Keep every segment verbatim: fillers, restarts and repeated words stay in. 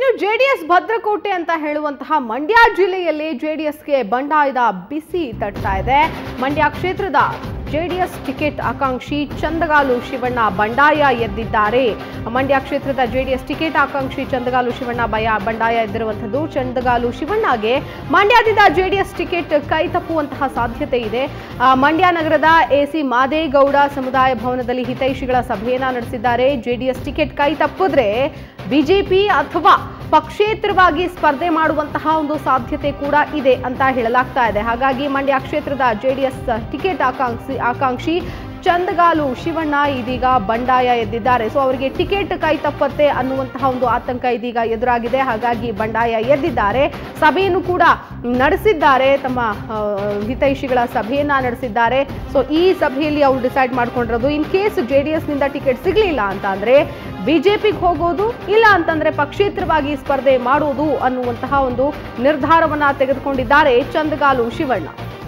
ಇನ್ನು ಜೆಡಿಎಸ್ ಭದ್ರಕೋಟೆ ಅಂತ ಹೇಳುವಂತಹ ಮಂಡ್ಯ ಜಿಲ್ಲೆಯಲ್ಲಿ ಜೆಡಿಎಸ್ಗೆ ಬಂಡಾಯದ ಬಿಸಿ ತಟ್ತಾ ಇದೆ. ಮಂಡ್ಯ ಕ್ಷೇತ್ರದ ಜೆಡಿಎಸ್ ಟಿಕೆಟ್ ಆಕಾಂಕ್ಷಿ ಚಂದಗಾಲು ಶಿವಣ್ಣ ಬಂಡಾಯ ಎದ್ದಿದ್ದಾರೆ. ಮಂಡ್ಯ ಕ್ಷೇತ್ರದ ಜೆಡಿಎಸ್ ಟಿಕೆಟ್ ಆಕಾಂಕ್ಷಿ ಚಂದಗಾಲು ಶಿವಣ್ಣ ಭಯ ಬಂಡಾಯ ಎದ್ದಿರುವಂತದ್ದು. ಚಂದಗಾಲು ಶಿವಣ್ಣಗೆ ಮಂಡ್ಯದಿಂದ ಜೆಡಿಎಸ್ ಟಿಕೆಟ್ ಕೈ ತಪ್ಪುವಂತಹ ಸಾಧ್ಯತೆ ಇದೆ. ಮಂಡ್ಯ ನಗರದ ಎಸಿ ಮಾದೇಗೌಡ ಸಮುದಾಯ ಭವನದಲ್ಲಿ ಹಿತೈಷಿಗಳ ಸಭೆಯನ್ನ ನಡೆಸಿದ್ದಾರೆ. ಜೆಡಿಎಸ್ ಟಿಕೆಟ್ ಕೈ ತಪ್ಪಿದ್ರೆ ಬಿಜೆಪಿ ಅಥವಾ ಪಕ್ಷೇತರವಾಗಿ ಸ್ಪರ್ಧೆ ಮಾಡುವಂತಹ ಒಂದು ಸಾಧ್ಯತೆ ಕೂಡ ಇದೆ ಅಂತ ಹೇಳಲಾಗ್ತಾ ಇದೆ. ಹಾಗಾಗಿ ಮಂಡ್ಯ ಕ್ಷೇತ್ರದ ಜೆಡಿಎಸ್ ಟಿಕೆಟ್ ಆಕಾಂಕ್ಷಿ ಆಕಾಂಕ್ಷಿ ಚಂದಗಾಲು ಶಿವಣ್ಣ ಇದೀಗ ಬಂಡಾಯ ಎದ್ದಿದ್ದಾರೆ. ಸೊ ಅವರಿಗೆ ಟಿಕೆಟ್ ಕೈ ತಪ್ಪತ್ತೆ ಅನ್ನುವಂತಹ ಒಂದು ಆತಂಕ ಇದೀಗ ಎದುರಾಗಿದೆ. ಹಾಗಾಗಿ ಬಂಡಾಯ ಎದ್ದಿದ್ದಾರೆ. ಸಭೆಯನ್ನು ಕೂಡ ನಡೆಸಿದ್ದಾರೆ. ತಮ್ಮ ಹಿತೈಷಿಗಳ ಸಭೆಯನ್ನ ನಡೆಸಿದ್ದಾರೆ. ಸೊ ಈ ಸಭೆಯಲ್ಲಿ ಅವರು ಡಿಸೈಡ್ ಮಾಡ್ಕೊಂಡಿರೋದು ಇನ್ ಕೇಸ್ ಜೆಡಿಎಸ್ ನಿಂದ ಟಿಕೆಟ್ ಸಿಗ್ಲಿಲ್ಲ ಅಂತ ಅಂದ್ರೆ ಬಿಜೆಪಿಗೆ ಹೋಗೋದು, ಇಲ್ಲ ಅಂತಂದ್ರೆ ಪಕ್ಷೇತರವಾಗಿ ಸ್ಪರ್ಧೆ ಮಾಡೋದು ಅನ್ನುವಂತಹ ಒಂದು ನಿರ್ಧಾರವನ್ನ ತೆಗೆದುಕೊಂಡಿದ್ದಾರೆ ಚಂದಗಾಲು ಶಿವಣ್ಣ.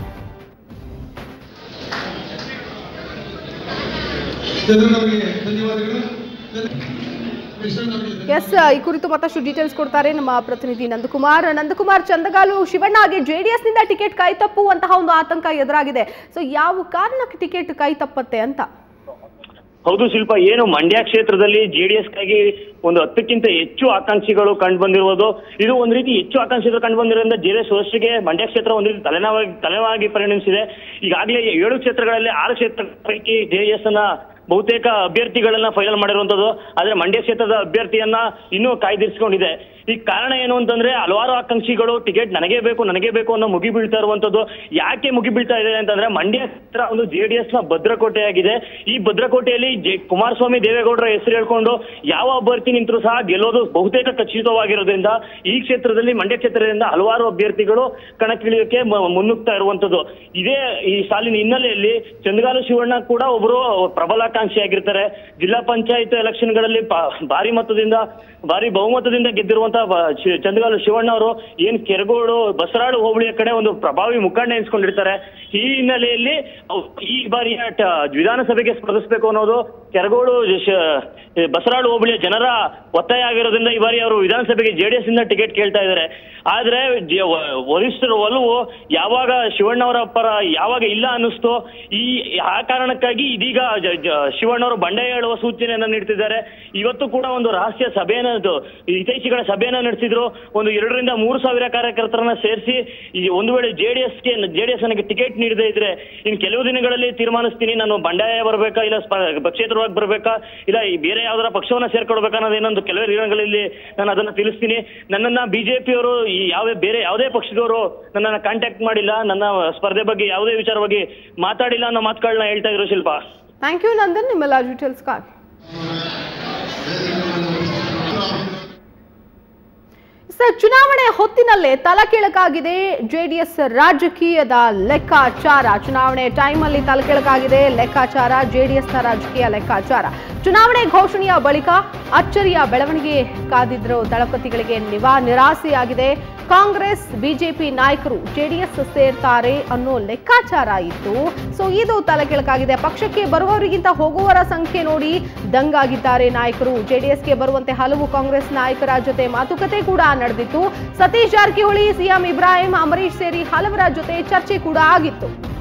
ಎಸ್, ಈ ಕುರಿತು ಮತ್ತಷ್ಟು ಡೀಟೇಲ್ಸ್ ಕೊಡ್ತಾರೆ ನಮ್ಮ ಪ್ರತಿನಿಧಿ ನಂದಕುಮಾರ್. ನಂದಕುಮಾರ್, ಚಂದಗಾಲು ಶಿವಣ್ಣಗೆ ಜೆಡಿಎಸ್ ನಿಂದ ಟಿಕೆಟ್ ಕೈ ತಪ್ಪುವಂತಹ ಒಂದು ಆತಂಕ ಎದುರಾಗಿದೆ. ಸೊ ಯಾವ ಕಾರಣಕ್ಕೆ ಟಿಕೆಟ್ ಕೈ ತಪ್ಪತ್ತೆ ಅಂತ? ಹೌದು ಶಿಲ್ಪ, ಏನು ಮಂಡ್ಯ ಕ್ಷೇತ್ರದಲ್ಲಿ ಜೆಡಿಎಸ್ಗಾಗಿ ಒಂದು ಹತ್ತಕ್ಕಿಂತ ಹೆಚ್ಚು ಆಕಾಂಕ್ಷಿಗಳು ಕಂಡು ಬಂದಿರುವುದು, ಇದು ಒಂದು ರೀತಿ ಹೆಚ್ಚು ಆಕಾಂಕ್ಷಿಗಳು ಕಂಡು ಬಂದಿರೋದ್ರಿಂದ ಜೆಡಿಎಸ್ ವರಿಷ್ಠರಿಗೆ ಮಂಡ್ಯ ಕ್ಷೇತ್ರ ಒಂದು ರೀತಿ ತಲೆನೋವಾಗಿ ತಲೆನೋವಾಗಿ ಪರಿಣಮಿಸಿದೆ. ಈಗಾಗಲೇ ಏಳು ಕ್ಷೇತ್ರಗಳಲ್ಲಿ ಆರು ಕ್ಷೇತ್ರ ಪೈಕಿ ಜೆಡಿಎಸ್ ಅನ್ನ ಬಹುತೇಕ ಅಭ್ಯರ್ಥಿಗಳನ್ನ ಫೈನಲ್ ಮಾಡಿರುವಂತದ್ದು. ಆದ್ರೆ ಮಂಡ್ಯ ಕ್ಷೇತ್ರದ ಅಭ್ಯರ್ಥಿಯನ್ನ ಇನ್ನೂ ಕಾಯ್ದಿರಿಸಿಕೊಂಡಿದೆ. ಈ ಕಾರಣ ಏನು ಅಂತಂದ್ರೆ ಹಲವಾರು ಆಕಾಂಕ್ಷಿಗಳು ಟಿಕೆಟ್ ನನಗೇ ಬೇಕು ನನಗೇ ಬೇಕು ಅನ್ನೋ ಮುಗಿ ಬೀಳ್ತಾ ಇರುವಂತದ್ದು. ಯಾಕೆ ಮುಗಿ ಬೀಳ್ತಾ ಇದೆ ಅಂತಂದ್ರೆ ಮಂಡ್ಯ ಕ್ಷೇತ್ರ ಒಂದು ಜೆಡಿಎಸ್ ನ ಭದ್ರಕೋಟೆಯಾಗಿದೆ. ಈ ಭದ್ರಕೋಟೆಯಲ್ಲಿ ಕುಮಾರಸ್ವಾಮಿ ದೇವೇಗೌಡರ ಹೆಸರು ಹೇಳ್ಕೊಂಡು ಯಾವ ಅಭ್ಯರ್ಥಿ ನಿಂತರೂ ಸಹ ಗೆಲ್ಲೋದು ಬಹುತೇಕ ಖಚಿತವಾಗಿರೋದ್ರಿಂದ ಈ ಕ್ಷೇತ್ರದಲ್ಲಿ ಮಂಡ್ಯ ಕ್ಷೇತ್ರದಿಂದ ಹಲವಾರು ಅಭ್ಯರ್ಥಿಗಳು ಕಣಕ್ಕಿಳಿಯೋಕೆ ಮುನ್ನುಗ್ತಾ ಇರುವಂತದ್ದು. ಇದೇ ಈ ಸಾಲಿನ ಹಿನ್ನೆಲೆಯಲ್ಲಿ ಚಂದಗಾಲು ಶಿವಣ್ಣ ಕೂಡ ಒಬ್ಬರು ಪ್ರಬಲ ಆಕಾಂಕ್ಷಿ ಆಗಿರ್ತಾರೆ. ಜಿಲ್ಲಾ ಪಂಚಾಯತ್ ಎಲೆಕ್ಷನ್ ಗಳಲ್ಲಿ ಭಾರಿ ಮತದಿಂದ ಭಾರಿ ಬಹುಮತದಿಂದ ಗೆದ್ದಿರುವಂತಹ ಚಂದಗಾಲು ಶಿವಣ್ಣ ಅವರು ಏನ್ ಕೆರಗೋಡು ಬಸರಾಳು ಹೋಬಳಿಯ ಕಡೆ ಒಂದು ಪ್ರಭಾವಿ ಮುಖಂಡ ಎನಿಸ್ಕೊಂಡಿರ್ತಾರೆ. ಈ ಹಿನ್ನೆಲೆಯಲ್ಲಿ ಈ ಬಾರಿಯ ವಿಧಾನಸಭೆಗೆ ಸ್ಪರ್ಧಿಸಬೇಕು ಅನ್ನೋದು ಕೆರಗೋಡು ಬಸರಾಳು ಹೋಬಳಿಯ ಜನರ ಒತ್ತಾಯ ಆಗಿರೋದ್ರಿಂದ ಈ ಬಾರಿ ಅವರು ವಿಧಾನಸಭೆಗೆ ಜೆಡಿಎಸ್ ಇಂದ ಟಿಕೆಟ್ ಕೇಳ್ತಾ ಇದ್ದಾರೆ. ಆದ್ರೆ ವರಿಷ್ಠರ ಒಲವು ಯಾವಾಗ ಶಿವಣ್ಣವರ ಪರ ಯಾವಾಗ ಇಲ್ಲ ಅನ್ನಿಸ್ತೋ ಈ ಆ ಕಾರಣಕ್ಕಾಗಿ ಇದೀಗ ಶಿವಣ್ಣವರು ಬಂಡಾಯ ಹೇಳುವ ಸೂಚನೆಯನ್ನ ನೀಡ್ತಿದ್ದಾರೆ. ಇವತ್ತು ಕೂಡ ಒಂದು ರಹಸ್ಯ ಸಭೆಯನ್ನ ಹಿತೈಷಿಗಳ ಸಭೆಯನ್ನ ನಡೆಸಿದ್ರು. ಒಂದು ಎರಡರಿಂದ ಮೂರು ಸಾವಿರ ಕಾರ್ಯಕರ್ತರನ್ನ ಸೇರಿಸಿ ಈ ಒಂದು ವೇಳೆ ಜೆಡಿಎಸ್ಗೆ ಜೆಡಿಎಸ್ ನನಗೆ ಟಿಕೆಟ್ ನೀಡದೇ ಇದ್ರೆ ಇನ್ನು ಕೆಲವು ದಿನಗಳಲ್ಲಿ ತೀರ್ಮಾನಿಸ್ತೀನಿ, ನಾನು ಬಂಡಾಯ ಬರಬೇಕಾ ಇಲ್ಲ ಪಕ್ಷೇತರವಾಗಿ ಬರ್ಬೇಕಾ ಇಲ್ಲ ಬೇರೆ ಯಾವ್ದಾರ ಪಕ್ಷವನ್ನ ಸೇರ್ಕೊಡ್ಬೇಕಾ ಅನ್ನೋದು ಇನ್ನೊಂದು ಕೆಲವೇ ದಿನಗಳಲ್ಲಿ ನಾನು ಅದನ್ನ ತಿಳಿಸ್ತೀನಿ. ನನ್ನನ್ನ ಬಿಜೆಪಿಯವರು ಈ ಯಾವ ಬೇರೆ ಯಾವುದೇ ಪಕ್ಷದವರು ನನ್ನನ್ನ ಕಾಂಟ್ಯಾಕ್ಟ್ ಮಾಡಿಲ್ಲ, ನನ್ನ ಸ್ಪರ್ಧೆ ಬಗ್ಗೆ ಯಾವುದೇ ವಿಚಾರ ಬಗ್ಗೆ ಮಾತಾಡಿಲ್ಲ ಅನ್ನೋ ಮಾತುಗಳನ್ನ ಹೇಳ್ತಾ ಇದ್ರು ಶಿಲ್ಪ. ಥ್ಯಾಂಕ್ ಯು ನಂದನ್, ನಿಮ್ಮೆಲ್ಲ ಡೀಟೇಲ್ಸ್ ಕಾರ್. ಸರ್, ಚುನಾವಣೆ ಹೊತ್ತಿನಲ್ಲೇ ತಲಕೆಳಕಾಗಿದೆ ಜೆಡಿಎಸ್ ರಾಜಕೀಯದ ಲೆಕ್ಕಾಚಾರ. ಚುನಾವಣೆ ಟೈಮಲ್ಲಿ ತಲಕೆಳಕಾಗಿದೆ ಲೆಕ್ಕಾಚಾರ, ಜೆಡಿಎಸ್ನ ರಾಜಕೀಯ ಲೆಕ್ಕಾಚಾರ. ಚುನಾವಣೆ ಘೋಷಣೆಯ ಬಳಿಕ ಅಚ್ಚರಿಯ ಬೆಳವಣಿಗೆ ಕಾದಿದ್ರು ದಳಪತಿಗಳಿಗೆ ನಿವಾ ನಿರಾಸೆಯಾಗಿದೆ. ಕಾಂಗ್ರೆಸ್ ಬಿಜೆಪಿ ನಾಯಕರು ಜೆಡಿಎಸ್ ಸೇರ್ತಾರೆ ಅನ್ನೋ ಲೆಕ್ಕಾಚಾರ ಇತ್ತು. ಸೊ ಇದು ತಲೆಕೆಳಕಾಗಿದೆ. ಪಕ್ಷಕ್ಕೆ ಬರುವವರಿಗಿಂತ ಹೋಗುವವರ ಸಂಖ್ಯೆ ನೋಡಿ ದಂಗಾಗಿದ್ದಾರೆ ನಾಯಕರು. ಜೆಡಿಎಸ್ಗೆ ಬರುವಂತೆ ಹಲವು ಕಾಂಗ್ರೆಸ್ ನಾಯಕರ ಜೊತೆ ಮಾತುಕತೆ ಕೂಡ ನಡೆದಿತ್ತು. ಸತೀಶ್ ಜಾರಕಿಹೊಳಿ, ಸಿಎಂ ಇಬ್ರಾಹಿಂ, ಅಂಬರೀಶ್ ಸೇರಿ ಹಲವರ ಜೊತೆ ಚರ್ಚೆ ಕೂಡ ಆಗಿತ್ತು.